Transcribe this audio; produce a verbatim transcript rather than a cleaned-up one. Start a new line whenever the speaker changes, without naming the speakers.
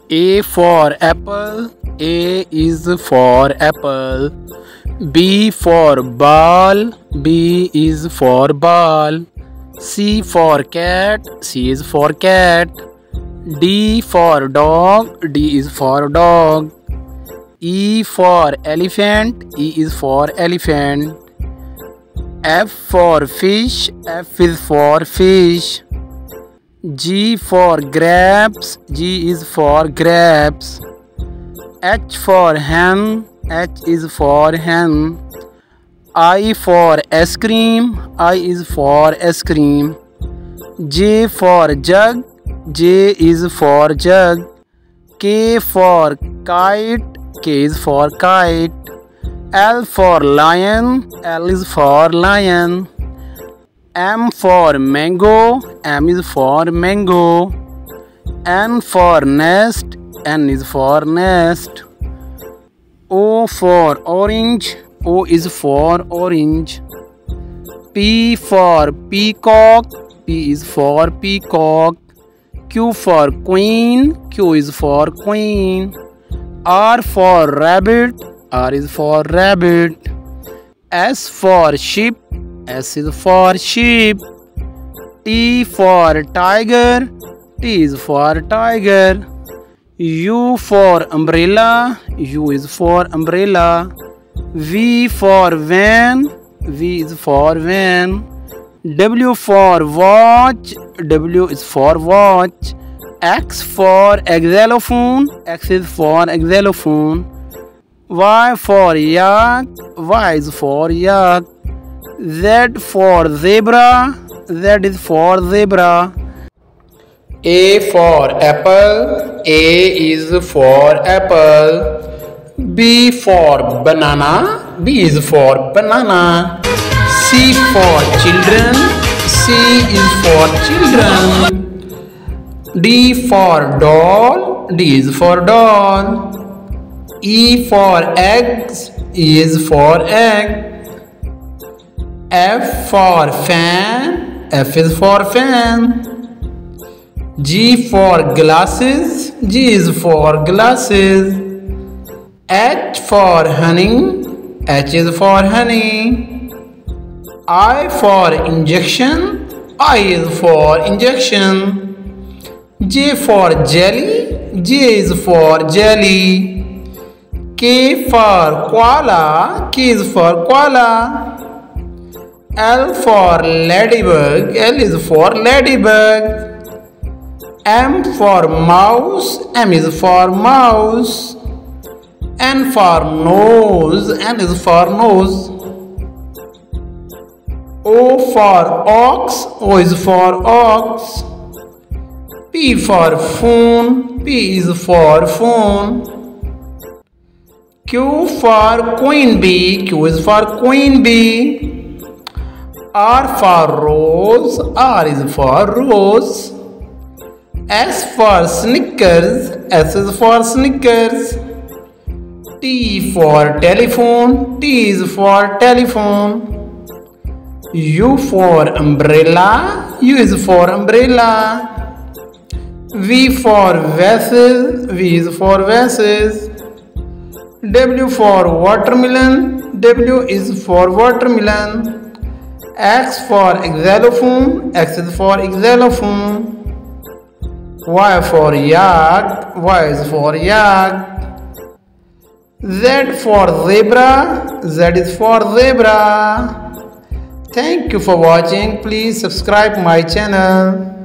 A for apple. A is for apple. B for ball. B is for ball. C for cat. C is for cat. D for dog. D is for dog. E for elephant. E is for elephant. F for fish. F is for fish. G for grapes. G is for grapes. H for hen. H is for hen. I for ice cream. I is for ice cream. J for jug. J is for jug. K for kite. K is for kite. L for lion. L is for lion. M for mango. M is for mango. N for nest. N is for nest. O for orange. O is for orange. P for peacock. P is for peacock. Q for queen. Q is for queen. R for rabbit. R is for rabbit. S for sheep. S is for sheep. T for tiger. T is for tiger. U for umbrella. U is for umbrella. V for van. V is for van. W for watch. W is for watch. X for xylophone. X is for xylophone. Y for yak. Y is for yak. Z for zebra. Z is for zebra. A for apple. A is for apple. B for banana. B is for banana. C for children. C is for children. D for doll. D is for doll. E for eggs. E is for egg. F for fan. F is for fan. G for glasses. G is for glasses. H for honey. H is for honey. I for injection. I is for injection. J for jelly. J is for jelly. K for koala. K is for koala. L for ladybug. L is for ladybug. M for mouse. M is for mouse. N for nose. N is for nose. O for ox. O is for ox. P for phone. P is for phone. Q for queen bee. Q is for queen bee. R for rose. R is for rose. S for Snickers. S is for Snickers. T for telephone. T is for telephone. U for umbrella. U is for umbrella. V for vessel. V is for vessels. W for watermelon. W is for watermelon. X for xylophone. X is for xylophone. Y for yak. Y is for yak. Z for zebra. Z is for zebra. Thank you for watching. Please subscribe my channel.